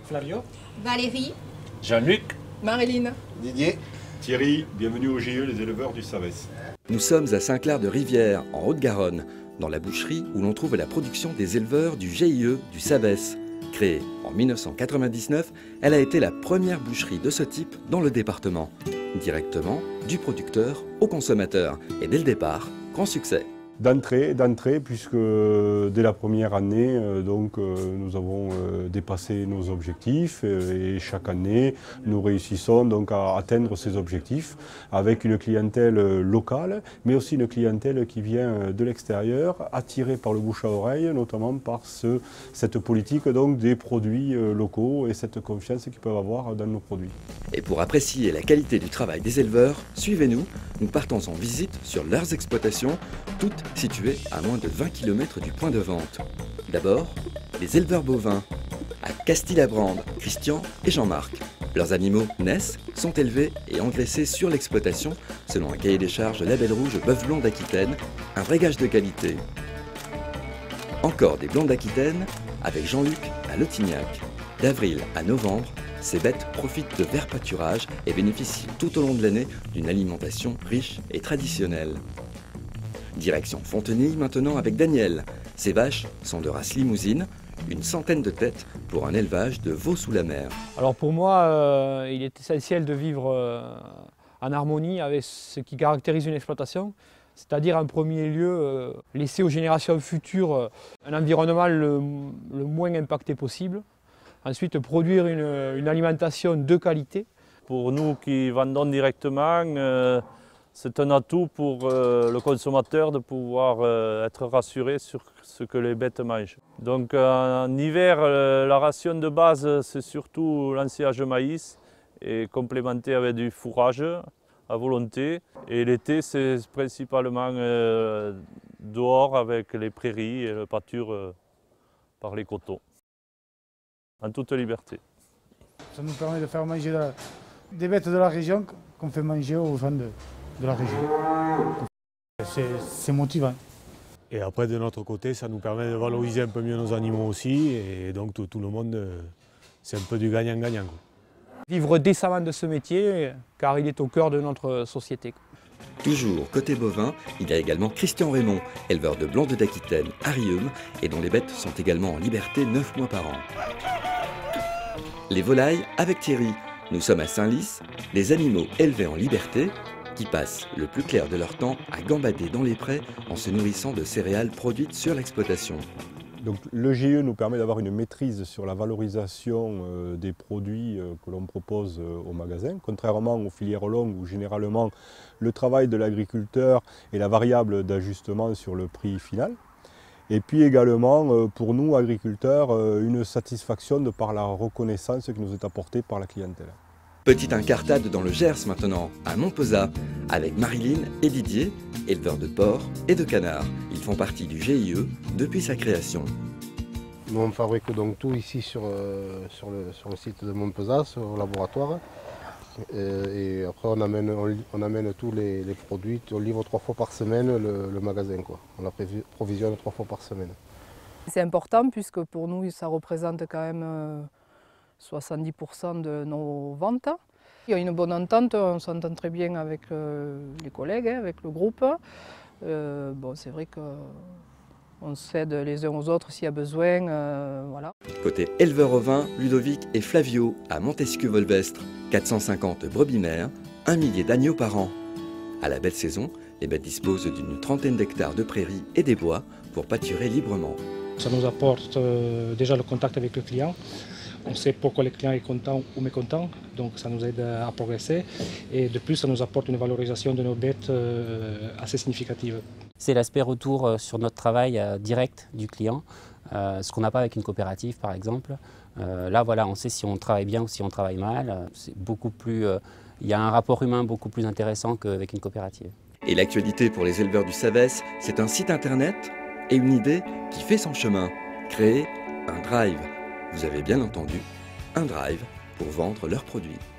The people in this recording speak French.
Flavio, Valérie, Jean-Luc, Marilyn, Didier, Thierry, bienvenue au GIE, les éleveurs du Savès. Nous sommes à Saint-Clair-de-Rivière, en Haute-Garonne, dans la boucherie où l'on trouve la production des éleveurs du GIE du Savès. Créée en 1999, elle a été la première boucherie de ce type dans le département. Directement du producteur au consommateur. Et dès le départ, grand succès. D'entrée, puisque dès la première année, nous avons dépassé nos objectifs et chaque année, nous réussissons donc à atteindre ces objectifs avec une clientèle locale, mais aussi une clientèle qui vient de l'extérieur, attirée par le bouche à oreille, notamment par cette politique donc, des produits locaux et cette confiance qu'ils peuvent avoir dans nos produits. Et pour apprécier la qualité du travail des éleveurs, suivez-nous, nous partons en visite sur leurs exploitations, toutes situées à moins de 20 km du point de vente. D'abord, les éleveurs bovins, à Castille-la-Brande, Christian et Jean-Marc. Leurs animaux naissent, sont élevés et engraissés sur l'exploitation selon un cahier des charges Label Rouge Bœuf Blond d'Aquitaine, un vrai gage de qualité. Encore des blonds d'Aquitaine avec Jean-Luc à Letignac. D'avril à novembre, ces bêtes profitent de verts pâturages et bénéficient tout au long de l'année d'une alimentation riche et traditionnelle. Direction Fontenille maintenant avec Daniel. Ces vaches sont de race limousine, une centaine de têtes pour un élevage de veaux sous la mer. alors pour moi, il est essentiel de vivre en harmonie avec ce qui caractérise une exploitation, c'est-à-dire en premier lieu laisser aux générations futures un environnement le moins impacté possible. Ensuite, produire une alimentation de qualité. pour nous qui vendons directement, c'est un atout pour le consommateur de pouvoir être rassuré sur ce que les bêtes mangent. Donc en hiver, la ration de base, c'est surtout l'ensilage de maïs et complémenté avec du fourrage à volonté. Et l'été, c'est principalement dehors avec les prairies et le pâture par les coteaux, en toute liberté. Ça nous permet de faire manger des bêtes de la région qu'on fait manger aux gens de la région. C'est motivant. Et après, de notre côté, ça nous permet de valoriser un peu mieux nos animaux aussi. Et donc, tout le monde, c'est un peu du gagnant-gagnant. Vivre décemment de ce métier, car il est au cœur de notre société. Toujours côté bovin, il y a également Christian Raymond, éleveur de blondes d'Aquitaine à Riom et dont les bêtes sont également en liberté 9 mois par an. Les volailles avec Thierry. Nous sommes à Saint-Lys, les animaux élevés en liberté qui passent le plus clair de leur temps à gambader dans les prés en se nourrissant de céréales produites sur l'exploitation. Donc, le GIE nous permet d'avoir une maîtrise sur la valorisation des produits que l'on propose au magasin, contrairement aux filières longues où généralement le travail de l'agriculteur est la variable d'ajustement sur le prix final. Et puis également, pour nous, agriculteurs, une satisfaction de par la reconnaissance qui nous est apportée par la clientèle. Petite incartade dans le Gers maintenant, à Montpezat, avec Marilyn et Didier, éleveurs de porcs et de canards. Ils font partie du GIE depuis sa création. nous on fabrique donc tout ici sur le site de Montpezat, sur le laboratoire. Et après on amène tous les produits, on livre 3 fois par semaine le magasin, quoi. On approvisionne 3 fois par semaine. C'est important puisque pour nous ça représente quand même 70% de nos ventes. Il y a une bonne entente, on s'entend très bien avec les collègues, avec le groupe. Bon, c'est vrai qu'on s'aide les uns aux autres s'il y a besoin. Voilà. Côté éleveur ovin, Ludovic et Flavio à Montesquieu-Volvestre, 450 brebis mères, 1 millier d'agneaux par an. À la belle saison, les bêtes disposent d'une trentaine d'hectares de prairies et des bois pour pâturer librement. Ça nous apporte déjà le contact avec le client. On sait pourquoi le client est content ou mécontent, donc ça nous aide à progresser. Et de plus, ça nous apporte une valorisation de nos bêtes assez significative. C'est l'aspect retour sur notre travail direct du client, ce qu'on n'a pas avec une coopérative par exemple. Là, voilà, on sait si on travaille bien ou si on travaille mal. C'est beaucoup plus, il y a un rapport humain beaucoup plus intéressant qu'avec une coopérative. Et l'actualité pour les éleveurs du Savès, c'est un site internet et une idée qui fait son chemin. Créer un drive. Vous avez bien entendu, un drive pour vendre leurs produits.